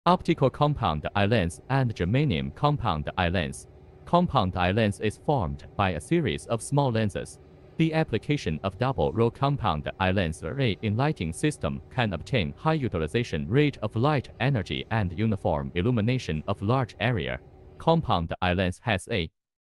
Optical compound eye lens and germanium compound eye lens. Compound eye lens is formed by a series of small lenses. The application of double-row compound eye lens array in lighting system can obtain high utilization rate of light energy and uniform illumination of large area. Compound eye lens has a